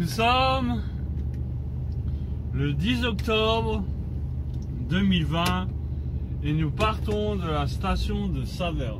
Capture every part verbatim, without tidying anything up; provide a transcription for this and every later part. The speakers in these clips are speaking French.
Nous sommes le dix octobre deux mille vingt et nous partons de la station de Saverne.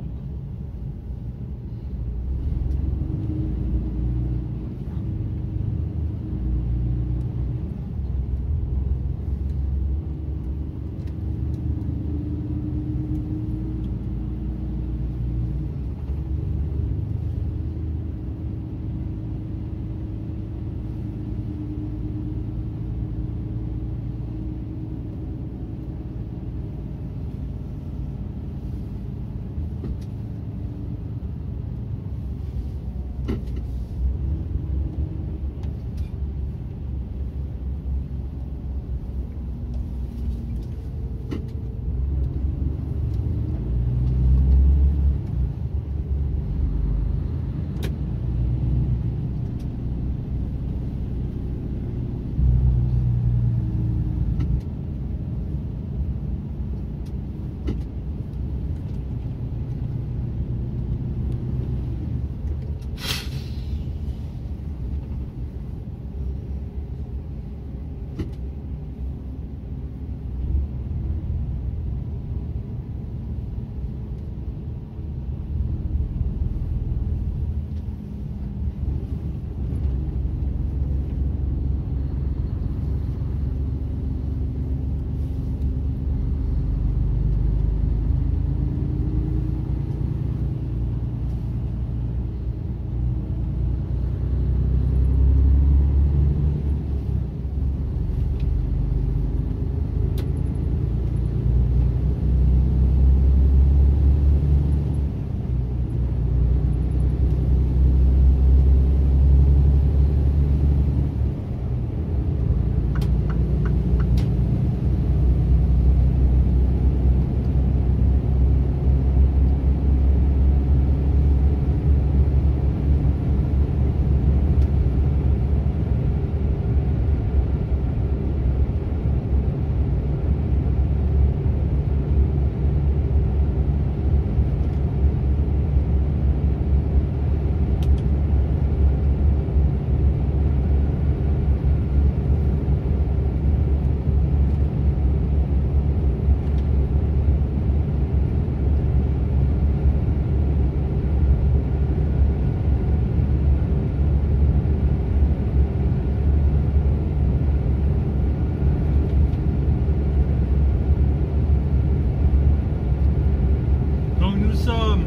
Nous sommes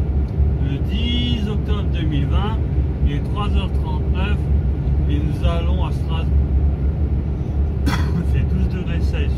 le dix octobre deux mille vingt, il est trois heures trente-neuf et nous allons à Strasbourg. Il fait douze degrés Celsius.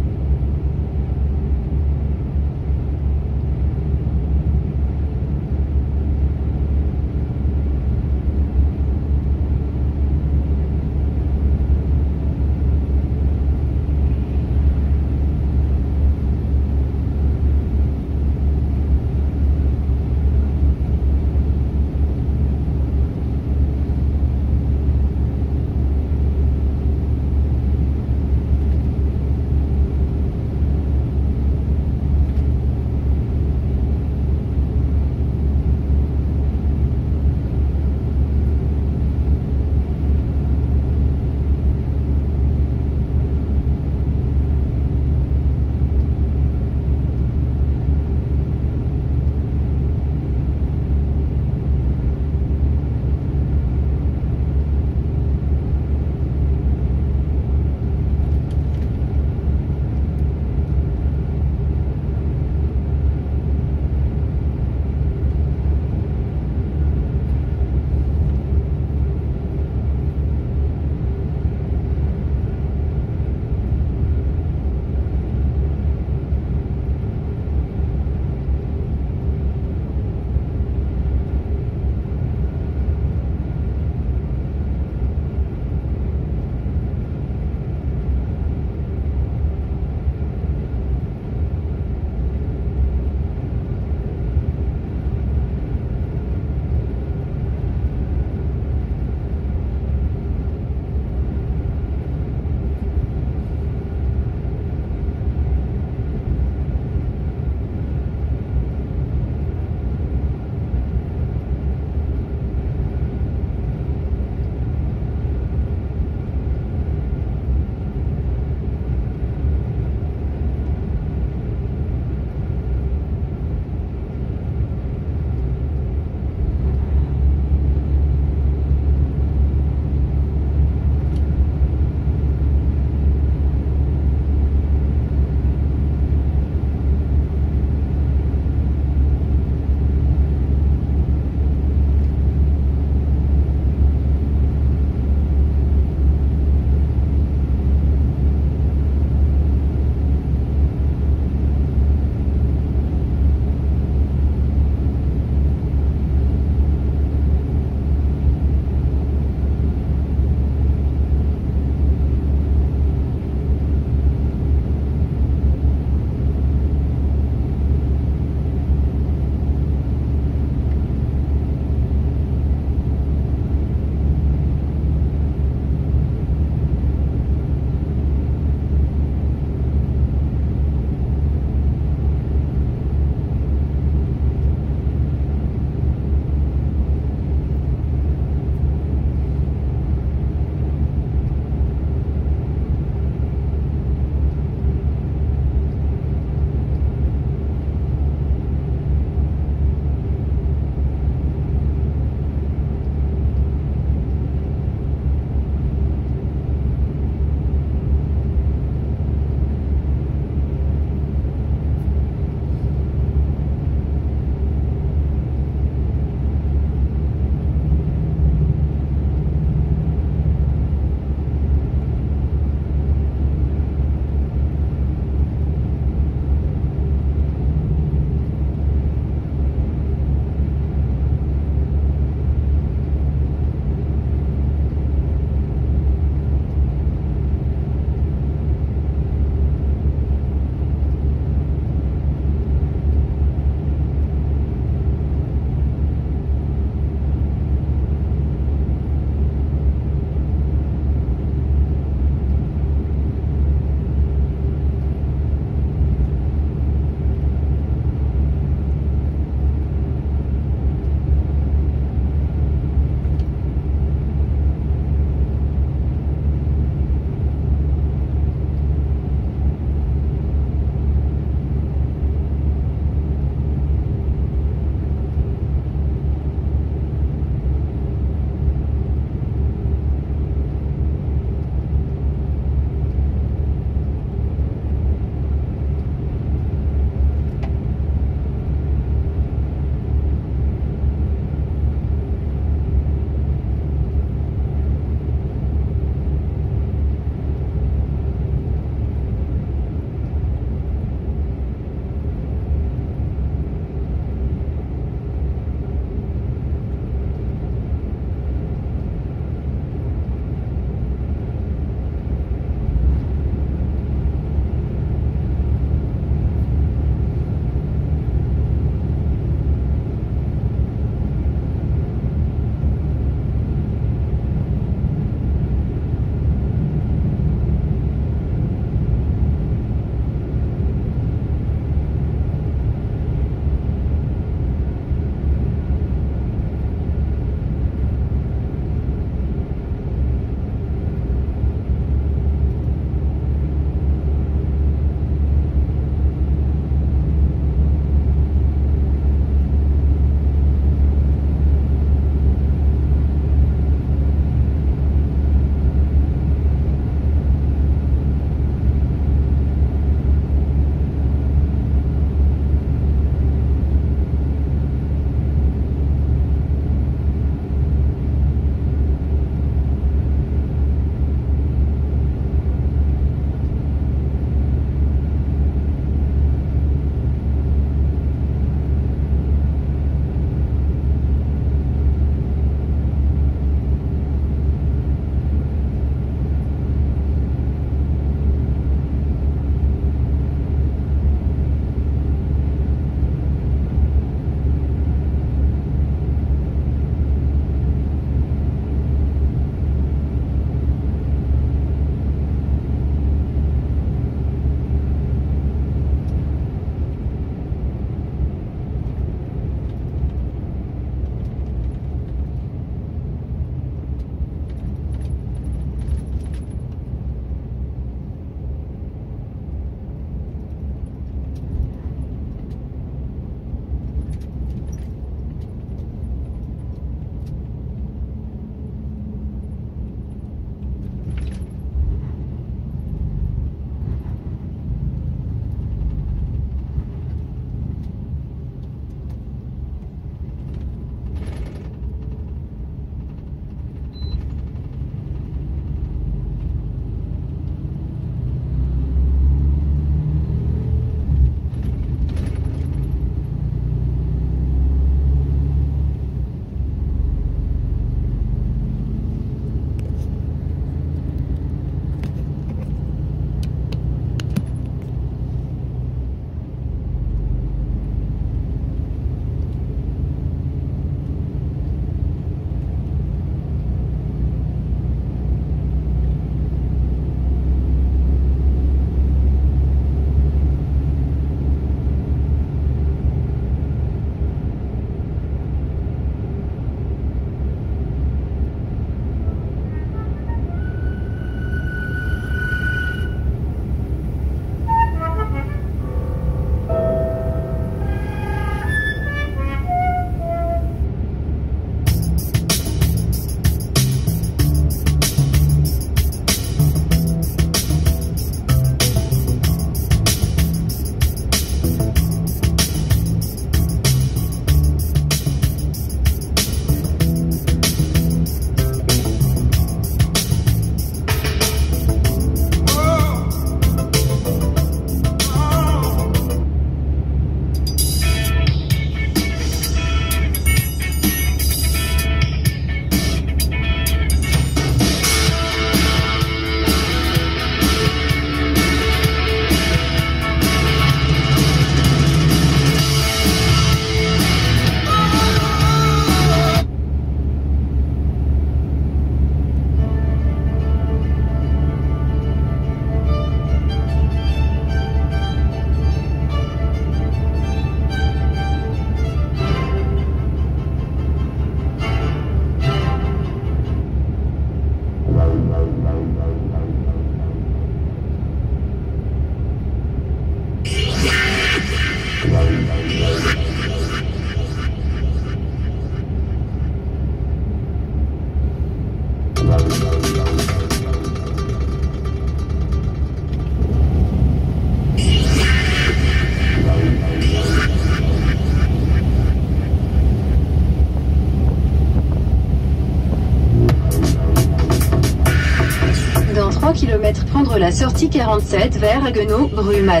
km, prendre la sortie quarante-sept vers Haguenau, Brumath.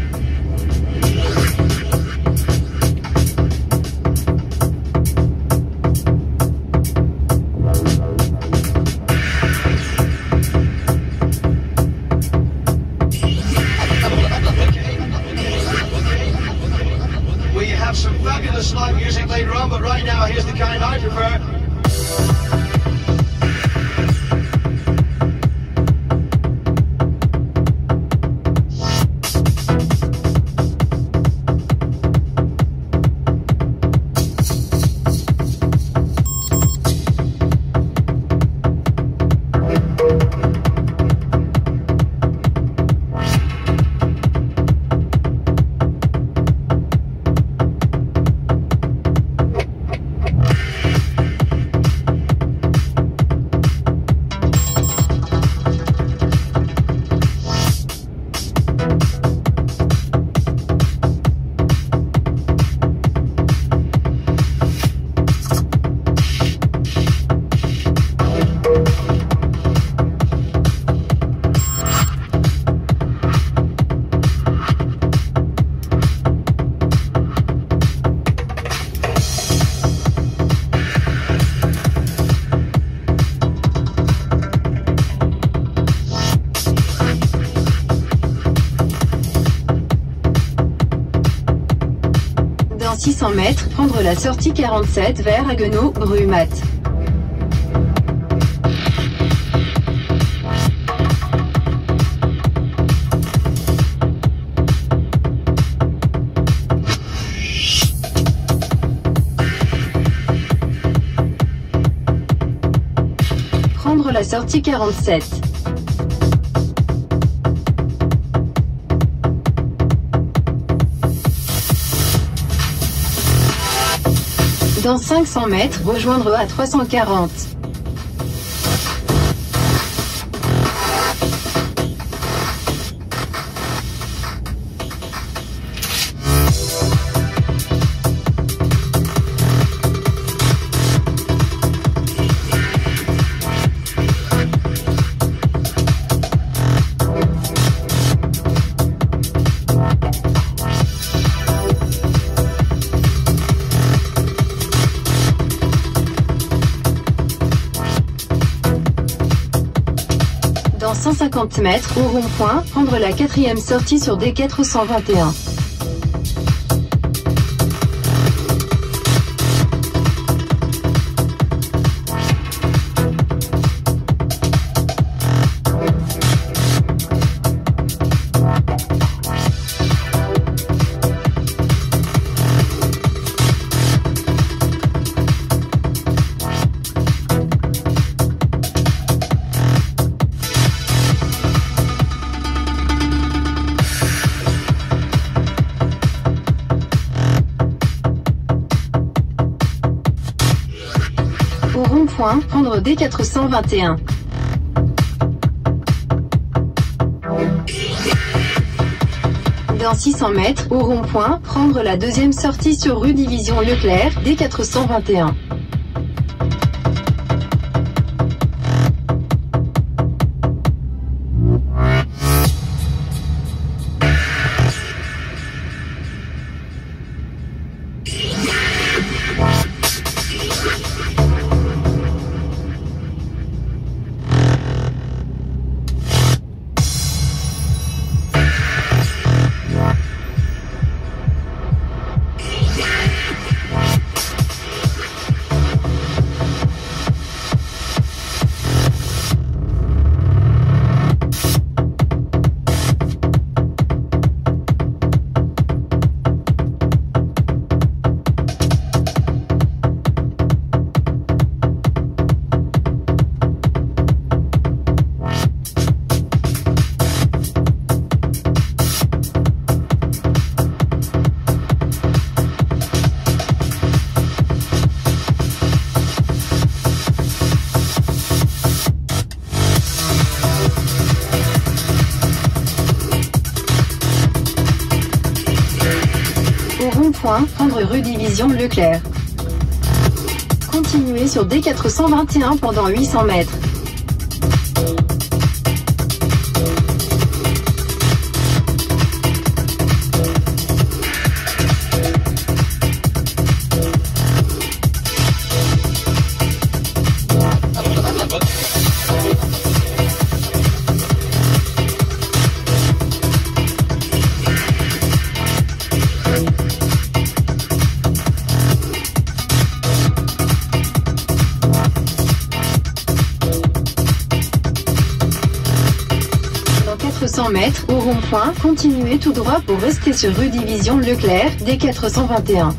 We have some fabulous live music later on, but right now here's the kind I prefer. six cents mètres, prendre la sortie quarante-sept vers Haguenau, Brumath. Prendre la sortie quarante-sept. Dans cinq cents mètres, rejoindre A trois cent quarante. Dans cent cinquante mètres, au rond-point, prendre la quatrième sortie sur D quatre cent vingt et un. Au rond-point, prendre D quatre cent vingt et un. Dans six cents mètres, au rond-point, prendre la deuxième sortie sur rue Division Leclerc, D quatre cent vingt et un. Rond-point, prendre rue Division Leclerc. Continuez sur D quatre cent vingt et un pendant huit cents mètres. cents mètres, au rond-point, continuez tout droit pour rester sur rue Division Leclerc, D quatre cent vingt et un.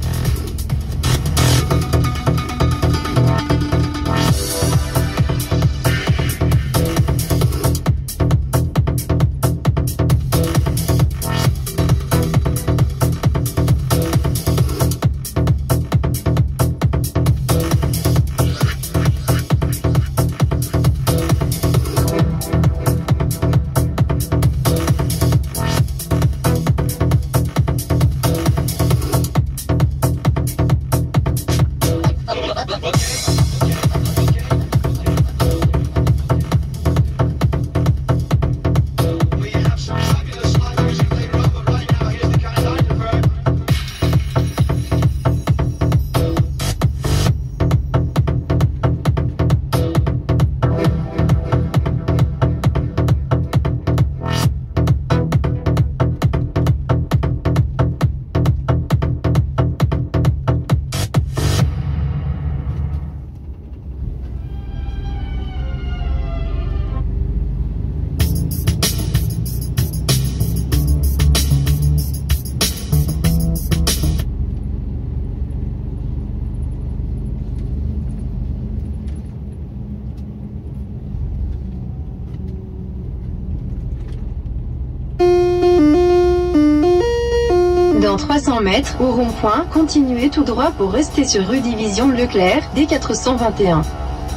Dans trois cents mètres, au rond-point, continuez tout droit pour rester sur rue Division Leclerc, D quatre cent vingt et un.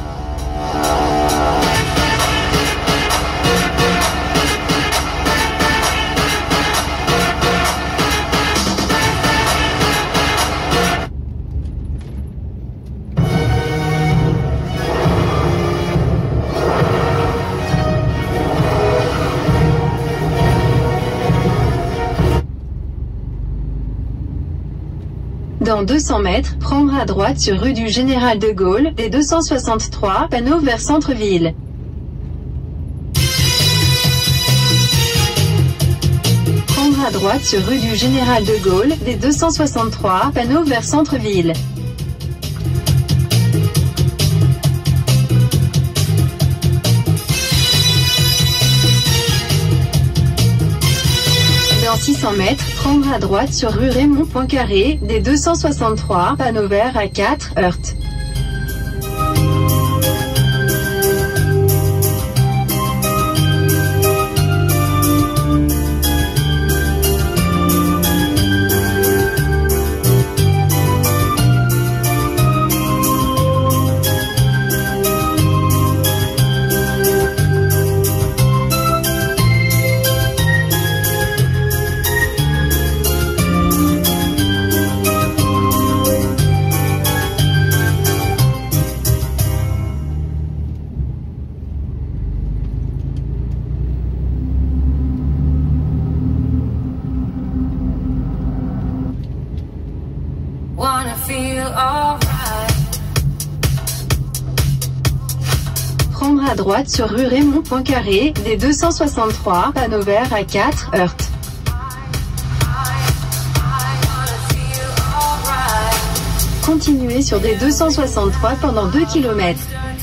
Dans deux cents mètres, prendre à droite sur rue du Général de Gaulle, D deux cent soixante-trois, panneau vers centre-ville. Prendre à droite sur rue du Général de Gaulle, D deux cent soixante-trois, panneau vers centre-ville. Dans six cents mètres, prendre à droite sur rue Raymond Poincaré, D deux cent soixante-trois, panneau vert à quatre, heurte. Prendre à droite sur rue Raymond Poincaré, D deux cent soixante-trois, panneau vert à quatre, heurte. Continuez sur D deux cent soixante-trois pendant deux kilomètres.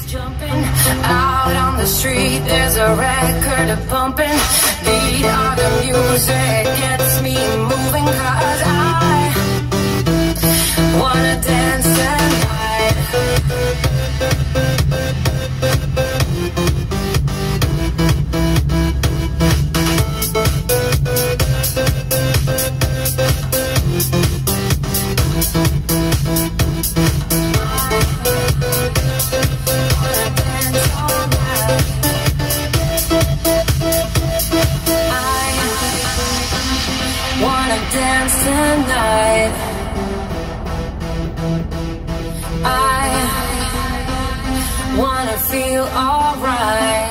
Feel alright.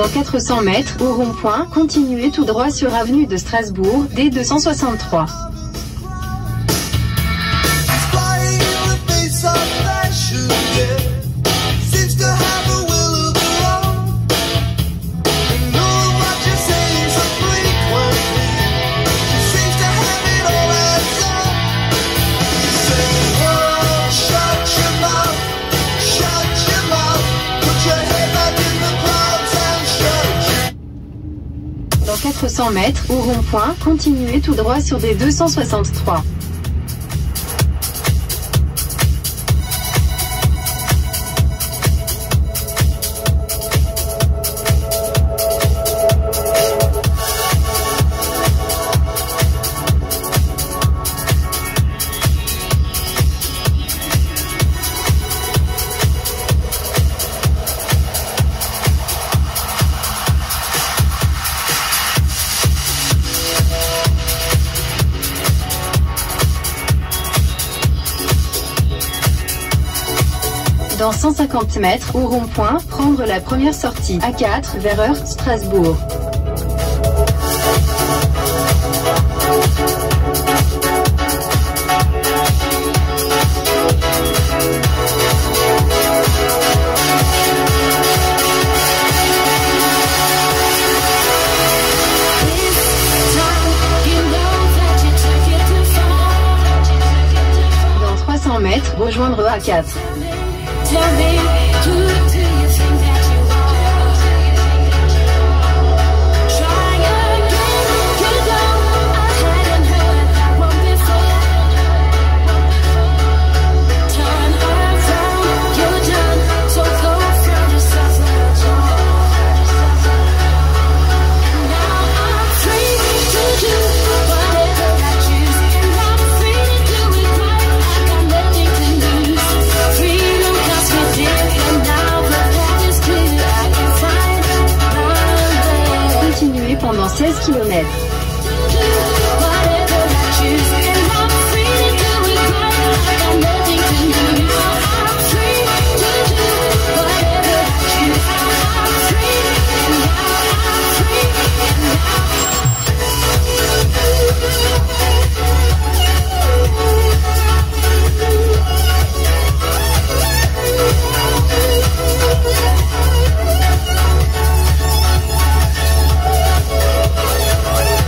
Dans quatre cents mètres, au rond-point, continuez tout droit sur avenue de Strasbourg, D deux cent soixante-trois. Dans quatre cents mètres, au rond-point, continuez tout droit sur D deux cent soixante-trois. Dans cent cinquante mètres, au rond-point, prendre la première sortie A quatre vers Heurst, Strasbourg. Dans trois cents mètres, rejoindre A quatre. Tell me, who do you think that you are? Try again, you know I hadn't heard that one before. Turn around, you're done, so go find yourself a job. Now I'm free to do whatever I choose, and I'm free to do it right. I got nothing to lose. Freedom. Continuez pendant seize kilomètres. We'll be right back.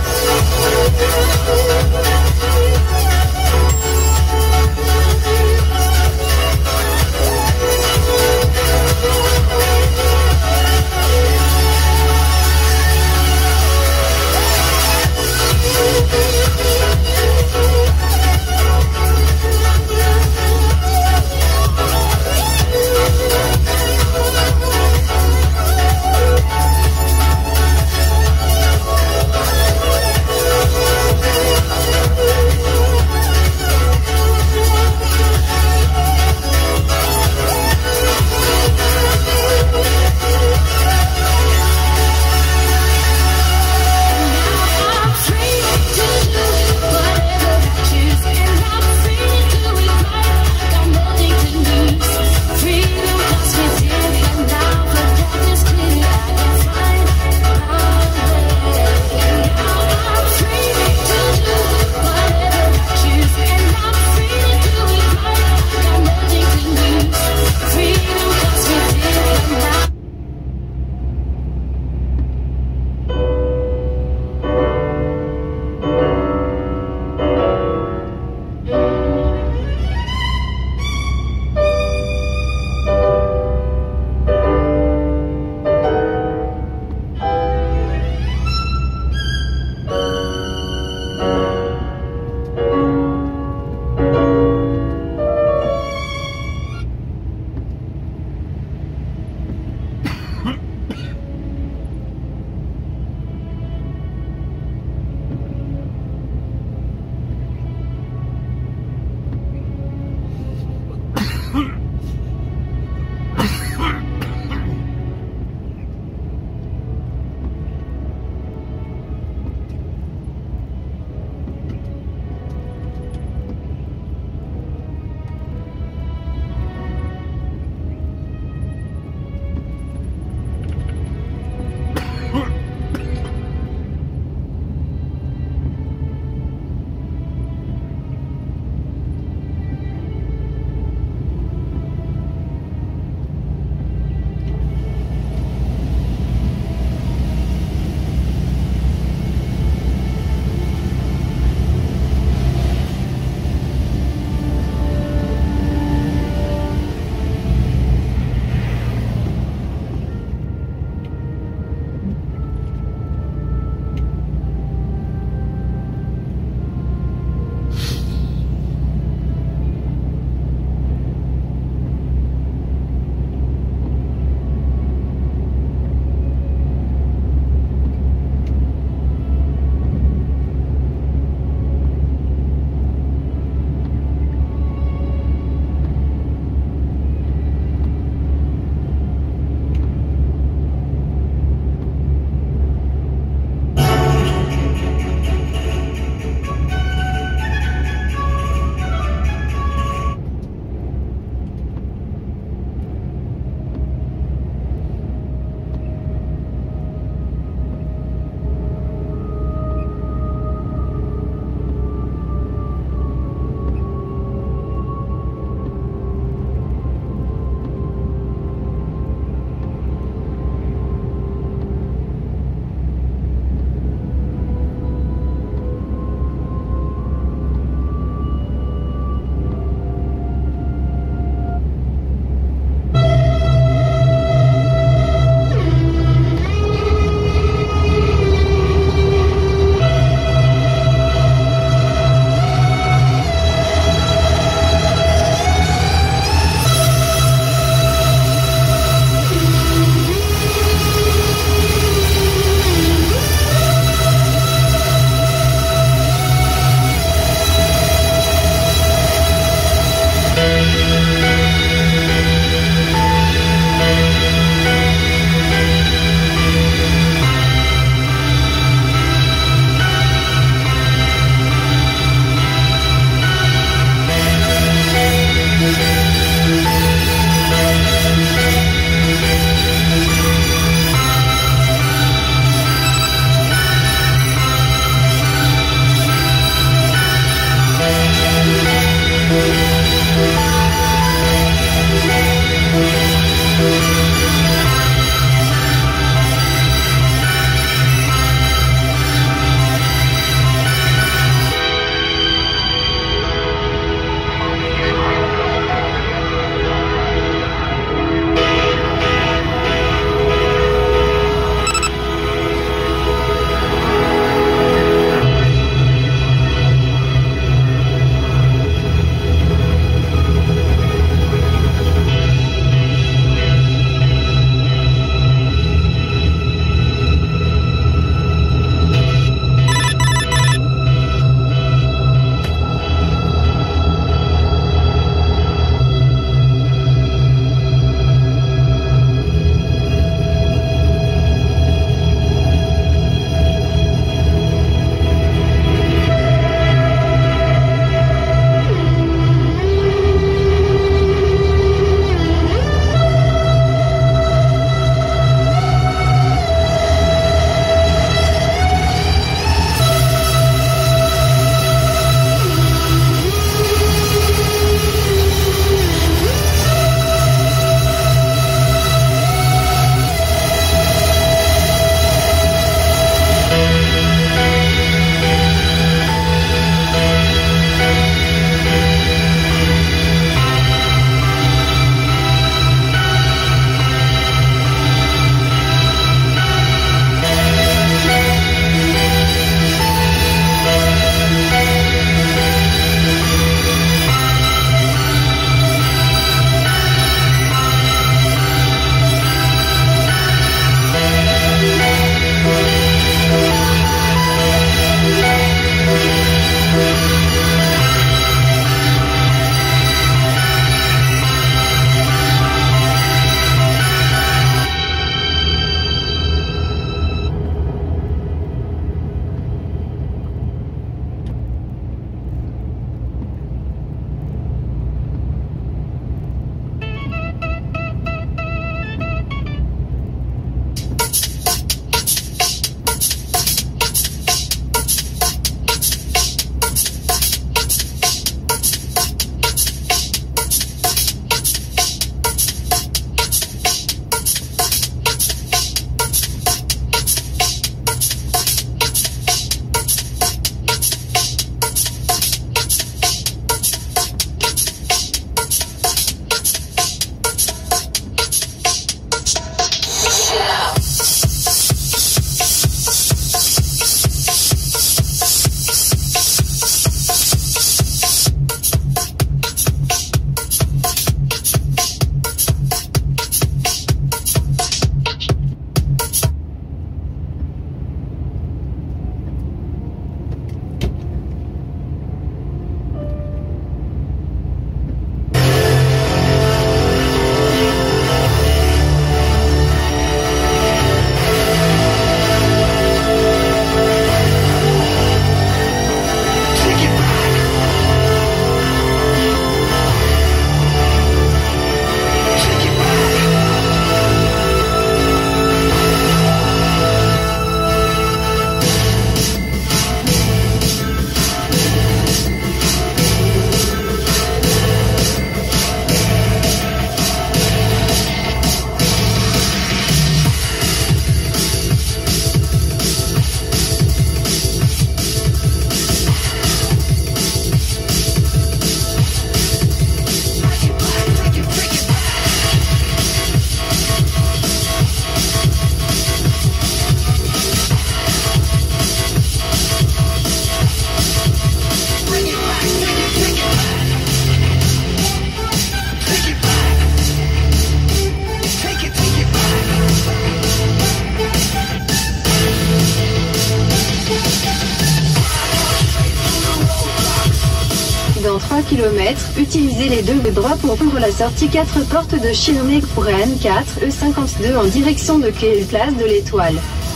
kilomètres, utilisez les deux voies droites pour prendre la sortie quatre portes de Schirmeck pour N quatre E cinquante-deux en direction de quelle place de l'Étoile.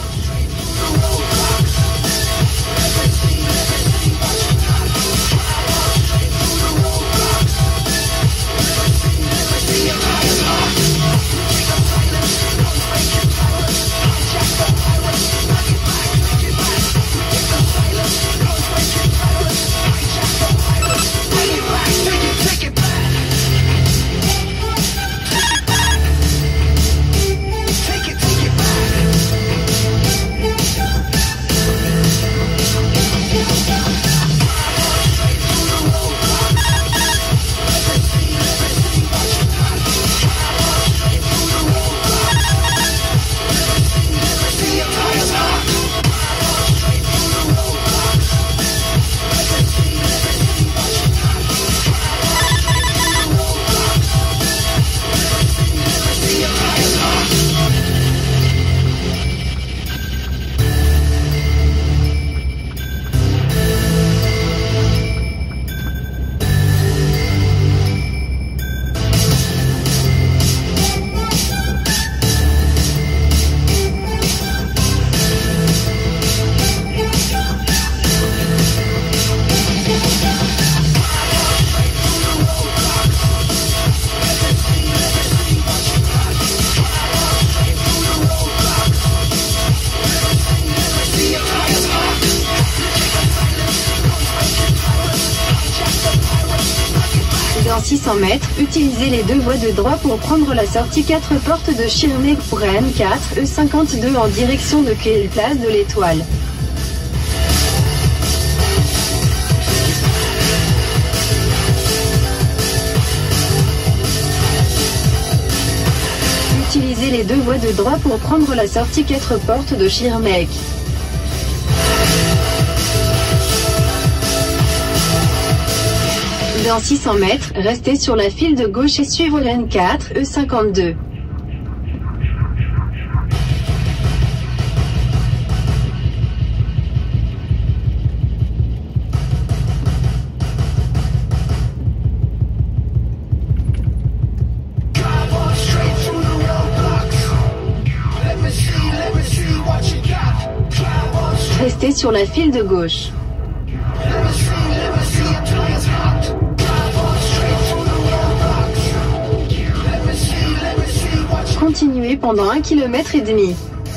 Dans six cents mètres, utilisez les deux voies de droite pour prendre la sortie quatre portes de Schirmeck pour N quatre E cinquante-deux en direction de quelle place de l'Étoile. Utilisez les deux voies de droite pour prendre la sortie quatre portes de Schirmeck. Dans six cents mètres, restez sur la file de gauche et suivre N quatre E cinquante-deux. Restez sur la file de gauche. Continuez pendant un kilomètre et demi.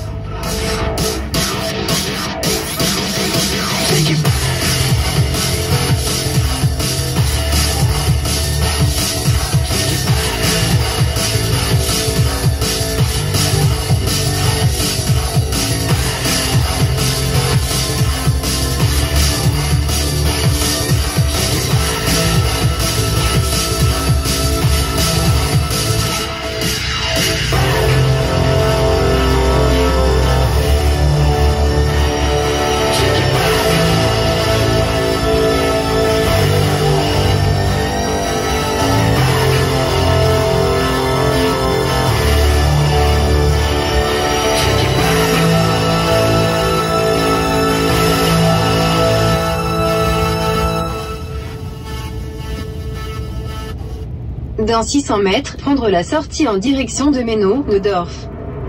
Dans six cents mètres, prendre la sortie en direction de Menau-Neudorf.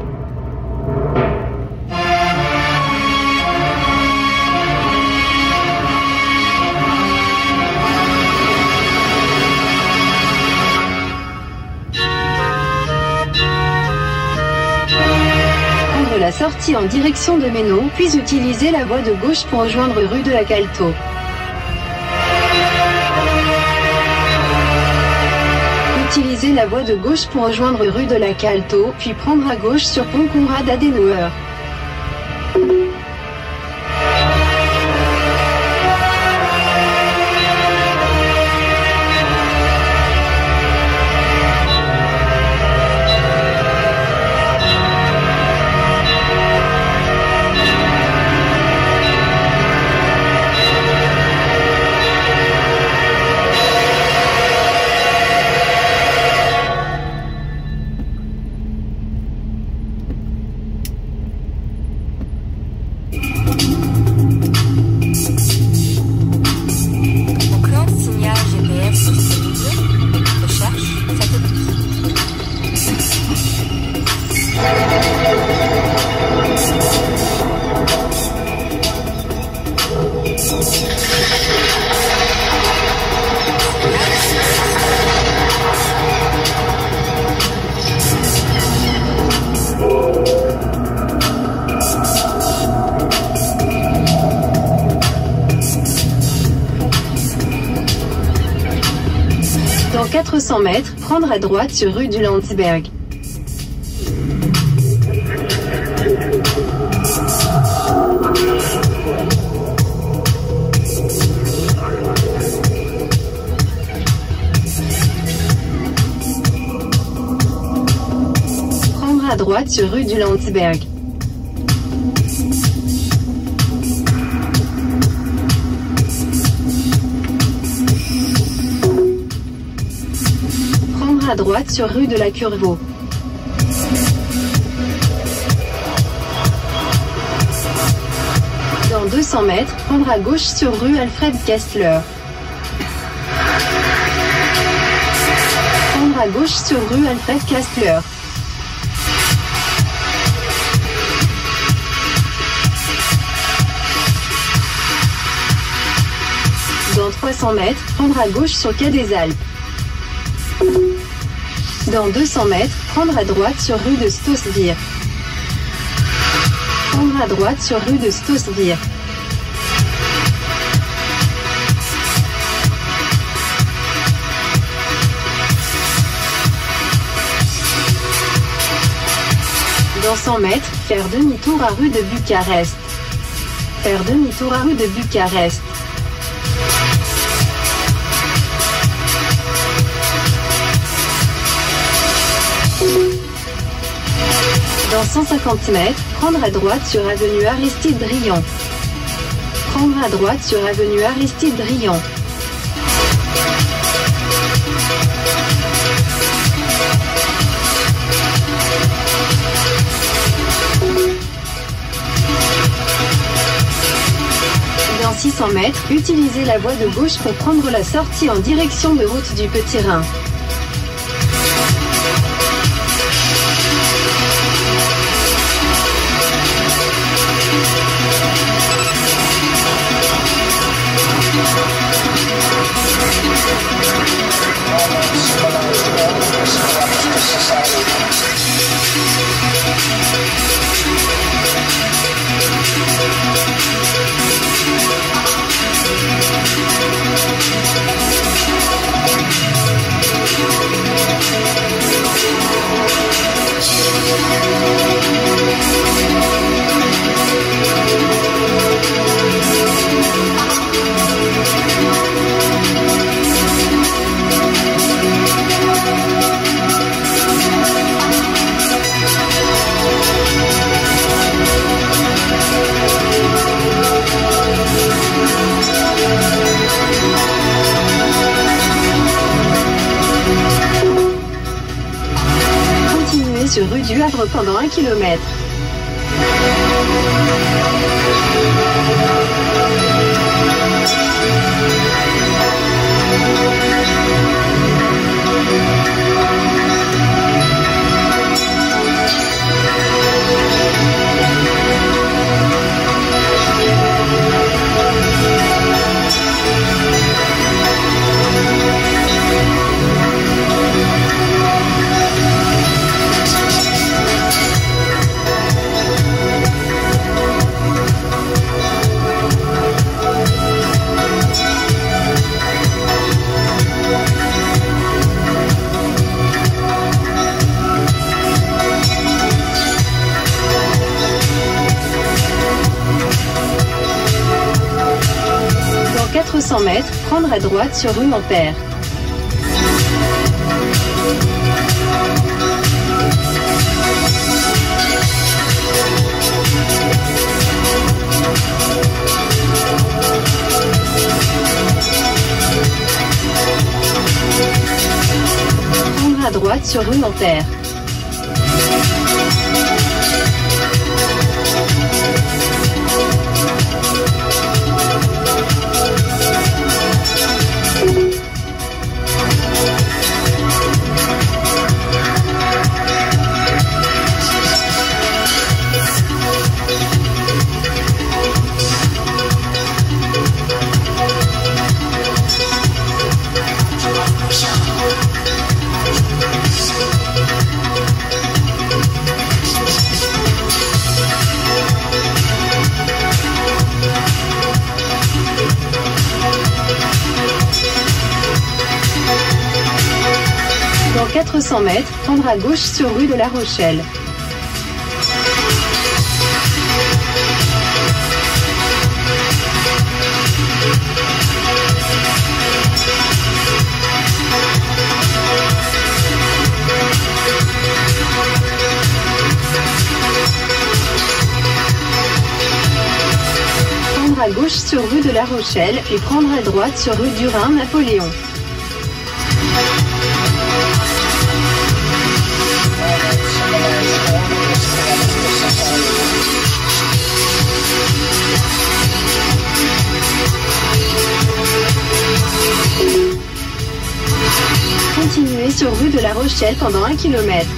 Prendre la sortie en direction de Menau, puis utiliser la voie de gauche pour rejoindre rue de la Calto. Utilisez la voie de gauche pour rejoindre rue de la Calto, puis prendre à gauche sur pont Konrad Adenauer. quatre cents mètres, prendre à droite sur rue du Landsberg. Prendre à droite sur rue du Landsberg. Prendre à droite sur rue de la Curvaux. Dans deux cents mètres, prendre à gauche sur rue Alfred Kastler. Prendre à gauche sur rue Alfred Kastler. Dans trois cents mètres, prendre à gauche sur quai des Alpes. Dans deux cents mètres, prendre à droite sur rue de Stossvir. Prendre à droite sur rue de Stossvir. Dans cent mètres, faire demi-tour à rue de Bucarest. Faire demi-tour à rue de Bucarest. Dans cent cinquante mètres, prendre à droite sur avenue Aristide Briand. Prendre à droite sur avenue Aristide Briand. Dans six cents mètres, utilisez la voie de gauche pour prendre la sortie en direction de route du Petit Rhin. Sur rue du Havre pendant un kilomètre. quatre cents mètres, prendre à droite sur rue Ampère. Prendre à droite sur rue Ampère. quatre cents mètres, prendre à gauche sur rue de La Rochelle. Prendre à gauche sur rue de La Rochelle, puis prendre à droite sur rue du Rhin Napoléon. Continuez sur rue de La Rochelle pendant un kilomètre.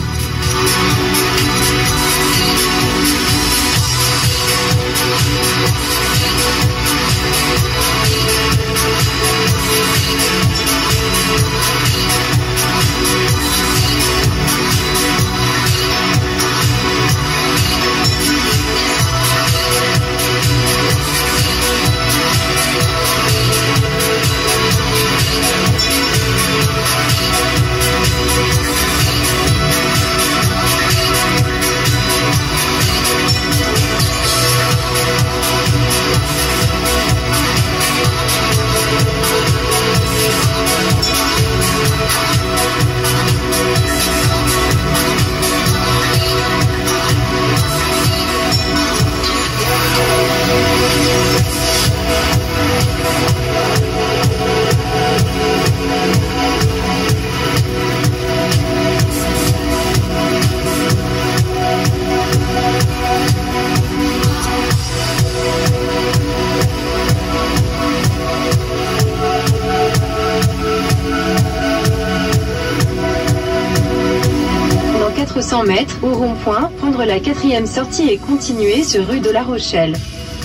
quatre cents mètres, au rond-point, prendre la quatrième sortie et continuer sur rue de La Rochelle.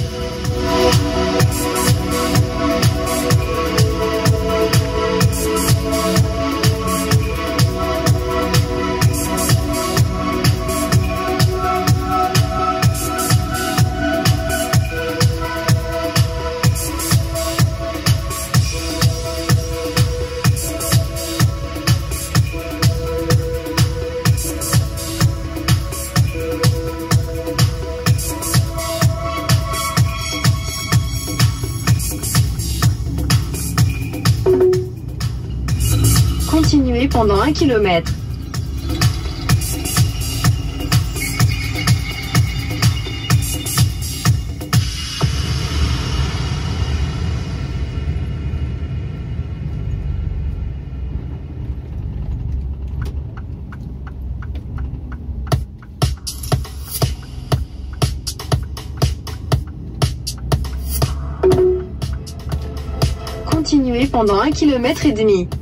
Continuez pendant un kilomètre. Continuez pendant un kilomètre et demi.